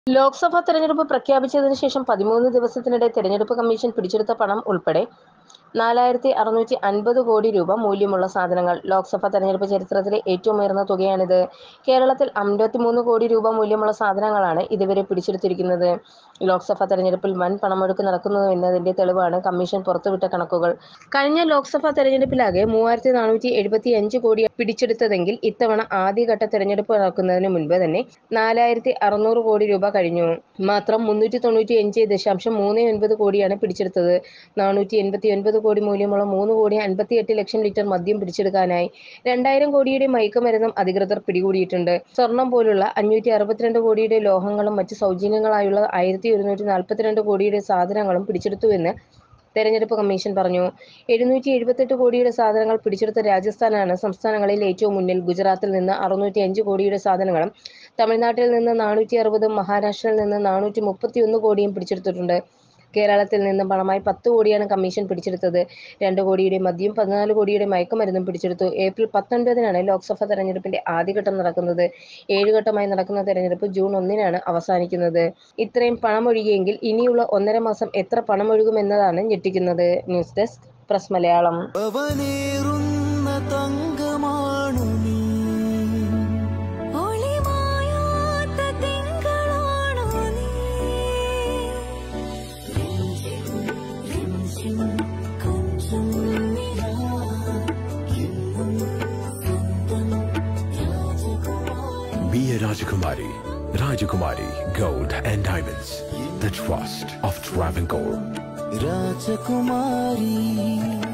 ലോക്സഭാ തെരഞ്ഞെടുപ്പ് പ്രഖ്യാപിച്ചതിന് ശേഷം 13 ദിവസത്തിനിടെ തെരഞ്ഞെടുപ്പ് കമ്മീഷൻ പിടിച്ചെടുത്ത പണം ഉൾപ്പെടെ 4650 കോടി രൂപ മൂല്യമുള്ള സാധനങ്ങൾ. ലോക്സഭാ തെരഞ്ഞെടുപ്പ് ചരിത്രത്തിലെ ഏറ്റവും ഉയർന്ന തുകയാണിത്. കേരളത്തിൽ 53 കോടി രൂപ മൂല്യമുള്ള സാധനങ്ങളാണ് ഇതുവരെ പിടിച്ചെടുത്തിരിക്കുന്നത്. ലോക്സഭാ തെരഞ്ഞെടുപ്പിൽ വൻ പണമൊഴുക്ക് നടക്കുന്നുവെന്നതിന്റെ തെളിവാണ് കമ്മീഷൻ പുറത്തുവിട്ട കണക്കുകൾ. കഴിഞ്ഞ ലോക്സഭാ തെരഞ്ഞെടുപ്പിലാകെ 3475 കോടി പിടിച്ചെടുത്തതെങ്കിൽ ഇത്തവണ ആദ്യഘട്ട തെരഞ്ഞെടുപ്പ് നടക്കുന്നതിന് മുൻപ് തന്നെ 4600 കോടി രൂപ കഴിഞ്ഞു. മാത്രം 395.39 കോടിയാണ് പിടിച്ചെടുത്തത്. 489 കോടി മൂല്യമുള്ള 3,58,00,000 ലിറ്റർ മദ്യം പിടിച്ചെടുക്കാനായി. 2000 കോടിയുടെ മയക്കുമരുന്നും അധികൃതർ പിടികൂടിയിട്ടുണ്ട്. സ്വർണം പോലുള്ള 562 കോടിയുടെ ലോഹങ്ങളും മറ്റ് സൗജന്യങ്ങളായുള്ള 1142 കോടിയുടെ സാധനങ്ങളും പിടിച്ചെടുത്തുവെന്ന് തെരഞ്ഞെടുപ്പ് കമ്മീഷൻ പറഞ്ഞു. 778 കോടിയുടെ സാധനങ്ങൾ പിടിച്ചെടുത്ത രാജസ്ഥാനാണ് സംസ്ഥാനങ്ങളിൽ ഏറ്റവും മുന്നിൽ. ഗുജറാത്തിൽ നിന്ന് 605 കോടിയുടെ സാധനങ്ങളും തമിഴ്നാട്ടിൽ നിന്ന് 460, മഹാരാഷ്ട്രയിൽ നിന്ന് 431 കോടിയും പിടിച്ചെടുത്തിട്ടുണ്ട്. കേരളത്തിൽ നിന്ന് പണമായി 10 കോടിയാണ് കമ്മീഷൻ പിടിച്ചെടുത്തത്. 2 കോടിയുടെ മദ്യം 14 കോടിയുടെ മയക്കുമരുന്നും പിടിച്ചെടുത്തു. ഏപ്രിൽ 19-നാണ് ലോക്സഭാ തെരഞ്ഞെടുപ്പിന്റെ ആദ്യഘട്ടം നടക്കുന്നത്. 7 ഘട്ടമായി നടക്കുന്ന തെരഞ്ഞെടുപ്പ് ജൂൺ 1-നാണ് അവസാനിക്കുന്നത്. ഇത്രയും പണമൊഴുകിയെങ്കിൽ ഇനിയുള്ള 1.5 മാസം എത്ര പണമൊഴുകുമെന്നതാണ് ഞെട്ടിക്കുന്നത്. News desk press Malayalam. Be a Rajakumari. Rajakumari Gold and Diamonds. The trust of Travancore. Rajakumari.